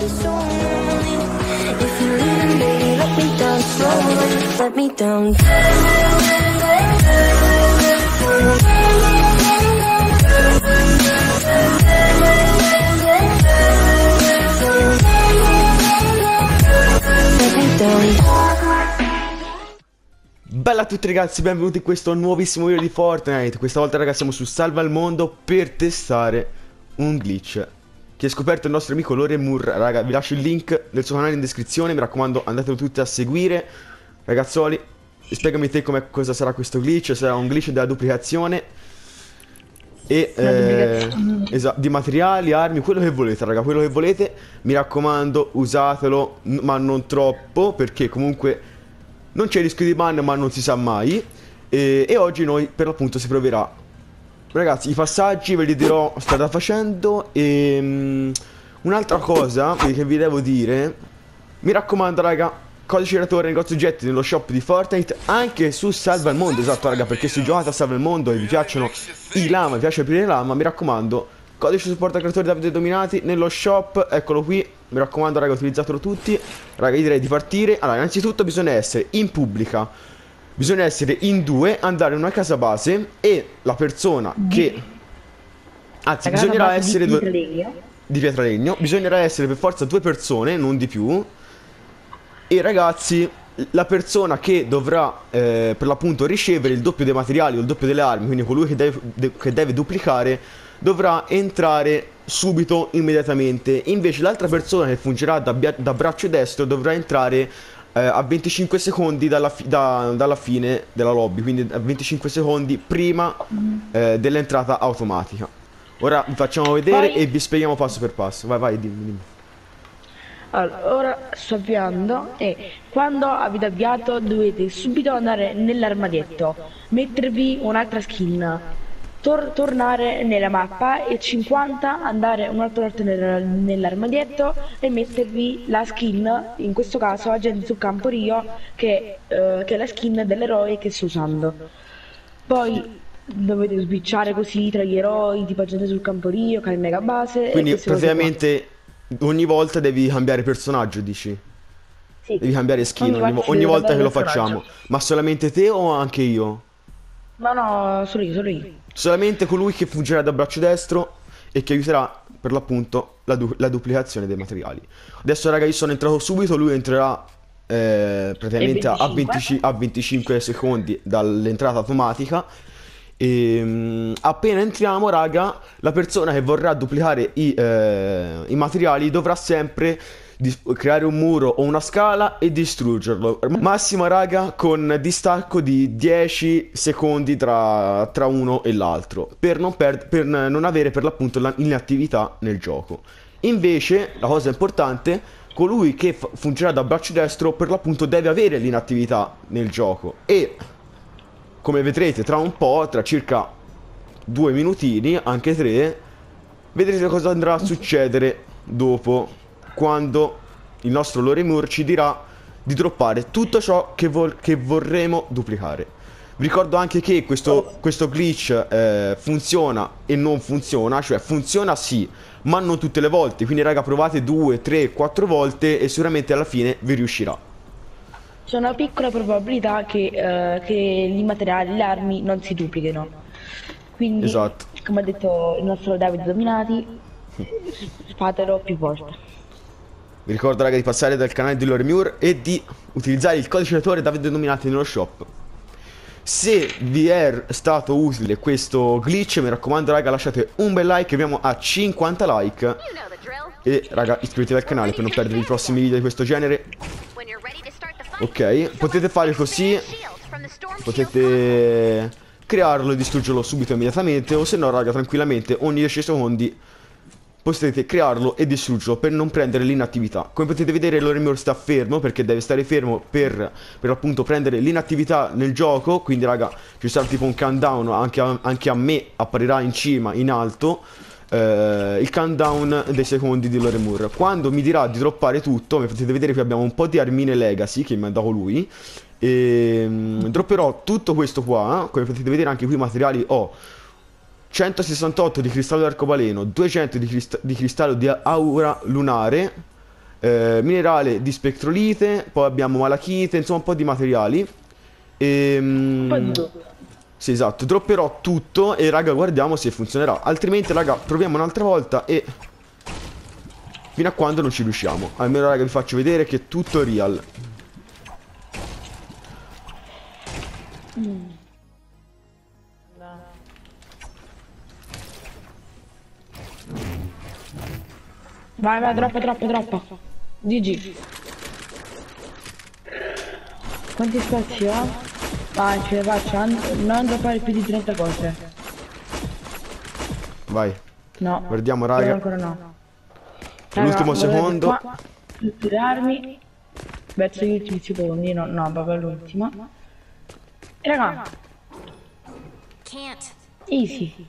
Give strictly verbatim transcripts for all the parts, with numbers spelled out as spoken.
this only. If you're leaving, baby, let me down slowly. Let me down. Let me down. Bella a tutti ragazzi, benvenuti in questo nuovissimo video di Fortnite. Questa volta ragazzi siamo su Salva il Mondo per testare un glitch che ha scoperto il nostro amico Loremur. Raga, vi lascio il link del suo canale in descrizione, mi raccomando andatelo tutti a seguire. Ragazzoli, spiegami te come, cosa sarà questo glitch. Sarà un glitch della duplicazione e eh, esatto, di materiali, armi, quello che volete raga, quello che volete. Mi raccomando usatelo, ma non troppo, perché comunque non c'è rischio di ban, ma non si sa mai. E, e oggi noi per l'appunto si proverà. Ragazzi, i passaggi ve li dirò strada facendo. E um, un'altra cosa che vi devo dire, mi raccomando raga, codice creatore negozio oggetti nello shop di Fortnite, anche su Salva il Mondo. Esatto raga, perché se giocate a Salva il Mondo e vi piacciono i lama, vi piace aprire lama, mi raccomando, codice supporto creatore Davide Dominati nello shop, eccolo qui. Mi raccomando raga, utilizzatelo tutti. Raga, io direi di partire. Allora, innanzitutto bisogna essere in pubblica, bisogna essere in due, andare in una casa base e la persona che... Anzi, la bisognerà essere di due... Pietralegno. Di Pietralegno. Bisognerà essere per forza due persone, non di più. E ragazzi, la persona che dovrà eh, per l'appunto ricevere il doppio dei materiali o il doppio delle armi, quindi colui che deve, de che deve duplicare, dovrà entrare subito, immediatamente. Invece l'altra persona che fungerà da, da braccio destro dovrà entrare eh, a venticinque secondi dalla, fi da, dalla fine della lobby, quindi a venticinque secondi prima eh, dell'entrata automatica. Ora vi facciamo vedere Poi... e vi spieghiamo passo per passo. Vai vai, dimmi, dimmi. Allora, ora sto avviando e quando avete avviato dovete subito andare nell'armadietto, mettervi un'altra skin, tor tornare nella mappa e cinquanta andare un'altra volta nel, nell'armadietto e mettervi la skin, in questo caso agente sul campo Rio, che, uh, che è la skin dell'eroe che sto usando. Poi dovete switchare così tra gli eroi, tipo agente sul campo Rio, che è il mega base. Quindi praticamente ogni volta devi cambiare personaggio, dici? Sì. Devi cambiare skin ogni, ogni, vo ogni volta che lo facciamo. Ma solamente te o anche io? No, no, solo io, solo io. Solamente colui che fungerà da braccio destro e che aiuterà per l'appunto la, du la duplicazione dei materiali. Adesso raga, io sono entrato subito, lui entrerà eh, praticamente a, venticinque, a venticinque secondi dall'entrata automatica. E mh, appena entriamo raga, la persona che vorrà duplicare i, eh, i materiali dovrà sempre creare un muro o una scala e distruggerlo. Massima raga, con distacco di dieci secondi tra, tra uno e l'altro, per non, per non avere per l'appunto l'inattività nel gioco. Invece la cosa importante, colui che fungerà da braccio destro per l'appunto deve avere l'inattività nel gioco. E come vedrete tra un po', tra circa due minutini, anche tre, vedrete cosa andrà a succedere dopo, quando il nostro Loremur ci dirà di droppare tutto ciò che, vor che vorremmo duplicare. Vi ricordo anche che questo, questo glitch eh, funziona e non funziona, cioè funziona sì, ma non tutte le volte. Quindi raga, provate due, tre, quattro volte e sicuramente alla fine vi riuscirà. C'è una piccola probabilità che, uh, che i materiali, le armi non si duplichino. Quindi, esatto, come ha detto il nostro Davide Dominati, fatelo più volte. Vi ricordo raga di passare dal canale di Loremur e di utilizzare il codice creatore Davide Dominati nello shop. Se vi è stato utile questo glitch, mi raccomando raga, lasciate un bel like, abbiamo a cinquanta like. E raga, iscrivetevi al canale per non perdere i prossimi video di questo genere. Ok, potete fare così, potete crearlo e distruggerlo subito immediatamente, o se no raga, tranquillamente ogni dieci secondi potete crearlo e distruggerlo per non prendere l'inattività. Come potete vedere Loremur sta fermo perché deve stare fermo per, per appunto prendere l'inattività nel gioco. Quindi raga, ci sarà tipo un countdown, anche a, anche a me apparirà in cima, in alto, eh, il countdown dei secondi di Loremur. Quando mi dirà di droppare tutto, come potete vedere qui abbiamo un po' di armine legacy che mi ha dato lui, e um, dropperò tutto questo qua. Come potete vedere anche qui i materiali ho centosessantotto di cristallo d'arcobaleno, duecento di, crist di cristallo di aura lunare, eh, minerale di spectrolite, poi abbiamo malachite, insomma un po' di materiali. E, Poi do- sì, esatto, dropperò tutto e raga guardiamo se funzionerà. Altrimenti raga proviamo un'altra volta e fino a quando non ci riusciamo. Almeno raga vi faccio vedere che è tutto real. Mm. Vai, vai, troppo, troppo, troppo. G G. Quanti spazi ho? Vai, ce le faccio, an- non droppare più di trenta cose. Vai, No. guardiamo Io raga. ancora no. L'ultimo Raga, guardate secondo. qua, tutte le armi. Verso gli ultimi secondi, no, no, proprio l'ultima. E raga, Can't. easy.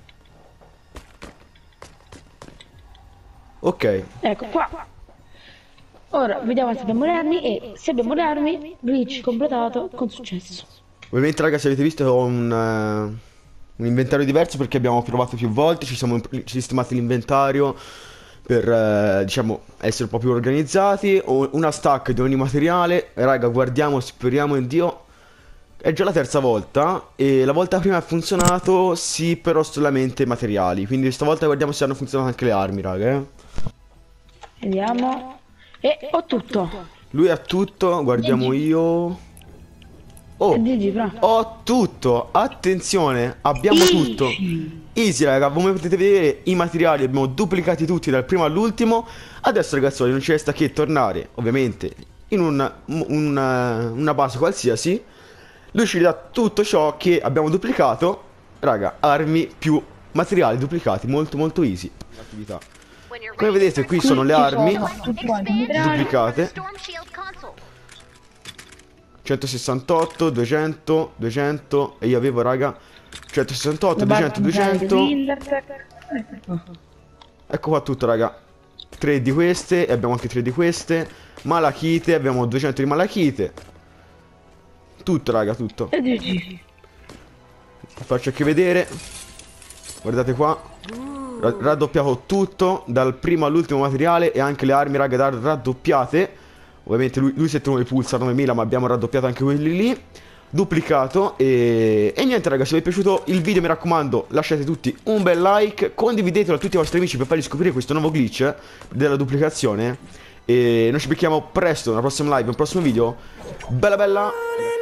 Ok, Ecco qua. Ora vediamo se abbiamo le armi e se abbiamo le armi, reach completato con successo. ovviamente raga se avete visto ho un, eh, un inventario diverso perché abbiamo provato più volte, ci siamo imp- sistemati l'inventario per eh, diciamo essere un po' più organizzati. Ho una stack di ogni materiale, raga guardiamo, speriamo in Dio. È già la terza volta e la volta prima ha funzionato, sì, però solamente materiali. Quindi stavolta guardiamo se hanno funzionato anche le armi, raga, eh. Vediamo. E ho tutto. Lui ha tutto, guardiamo io. Oh, G G, bravo. ho tutto, attenzione, abbiamo tutto. Easy raga, come potete vedere i materiali abbiamo duplicati tutti dal primo all'ultimo. Adesso ragazzi non ci resta che tornare ovviamente in un, un, una base qualsiasi. Lui ci dà tutto ciò che abbiamo duplicato. Raga, armi più materiali duplicati, molto molto easy. Attività. Come vedete qui sono le armi Tutti quanti i minerali. duplicate. centosessantotto, duecento, duecento e io avevo raga centosessantotto, duecento, duecento. Ecco qua tutto raga. tre di queste e abbiamo anche tre di queste. Malachite, abbiamo duecento di malachite. Tutto raga, tutto. E G G. Vi faccio anche vedere. Guardate qua. Ra- raddoppiato tutto dal primo all'ultimo materiale e anche le armi raga da- raddoppiate. Ovviamente lui, lui si è trovato i pulsar novemila ma abbiamo raddoppiato anche quelli lì. Duplicato e... e niente raga, se vi è piaciuto il video mi raccomando lasciate tutti un bel like. Condividetelo a tutti i vostri amici per fargli scoprire questo nuovo glitch della duplicazione. E noi ci becchiamo presto nella prossima live, nel prossimo video. Bella bella.